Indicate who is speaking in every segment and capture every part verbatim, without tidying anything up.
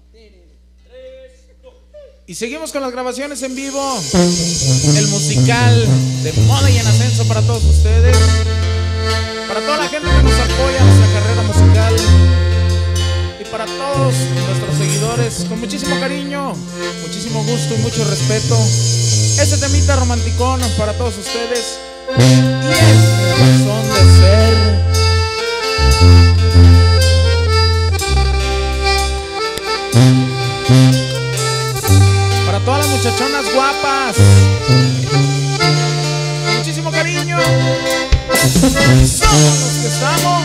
Speaker 1: Y seguimos con las grabaciones en vivo. El musical de Moda y en Ascenso para todos ustedes, para toda la gente que nos apoya en nuestra carrera musical y para todos nuestros seguidores, con muchísimo cariño, muchísimo gusto y mucho respeto. Este temita romanticón para todos ustedes y es mi razón de ser. Para todas las muchachonas guapas, con muchísimo cariño, somos los que estamos.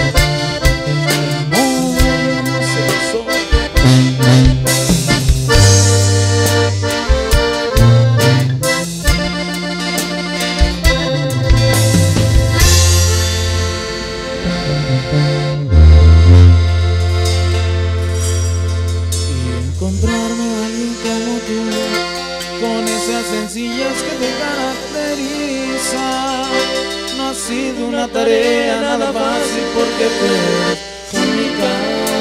Speaker 1: Y encontrarme a alguien como tú, con esas sencillas que te caracterizan, no ha sido una tarea nada fácil porque tú eres única.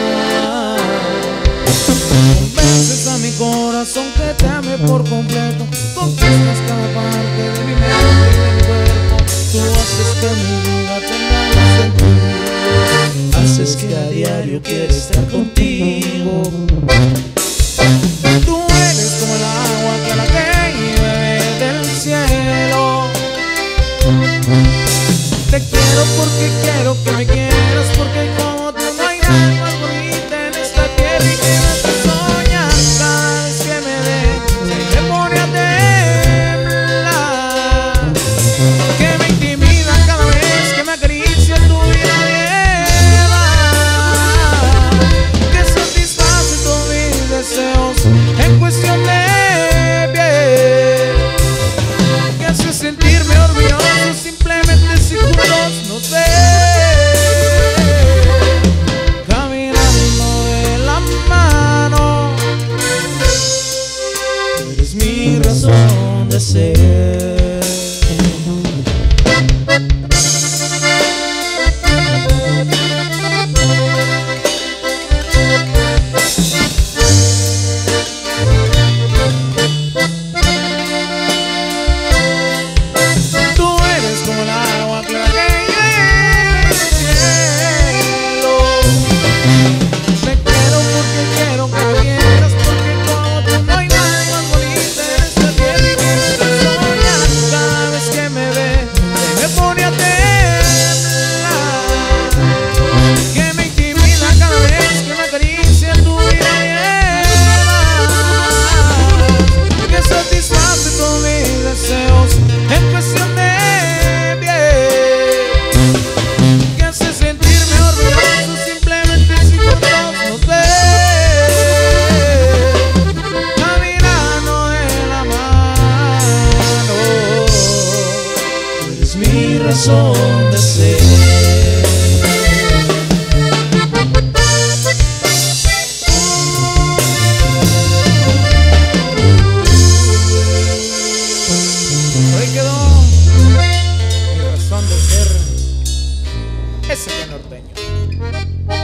Speaker 1: Convences a mi corazón que te ame por completo, conquistas cada parte de mi mente y de mi cuerpo. Tú haces que mi vida tenga un sentido, haces que a diario quiera estar contigo. Tú eres como el agua que la que llueve del cielo. Te quiero porque quiero que me quieras, porque como tú no hay nada más bonita en esta tierra. Y que me hace soñar cada vez que me ves, se me pone a temblar. Que me intimida cada vez que me acaricia tu vida lleva, que satisface todos mis deseos en cuestión de piel, que hace sentirme orgulloso simplemente si juntos nos ven, caminando de la mano. Tú eres mi razón de ser. Mi razón de ser. Ahí quedó mi razón de ser, ese norteño.